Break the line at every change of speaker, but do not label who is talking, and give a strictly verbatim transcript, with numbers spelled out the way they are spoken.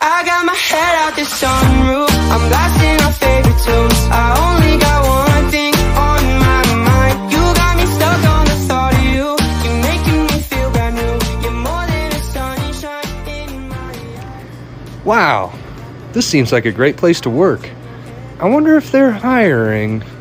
I got my head out the sunroof, I'm blasting our favorite tunes. I only got one thing on my mind. You got me stuck on the thought of you. You're making me feel brand new. You're more than a sunshine in my life.
Wow, this seems like a great place to work. I wonder if they're hiring.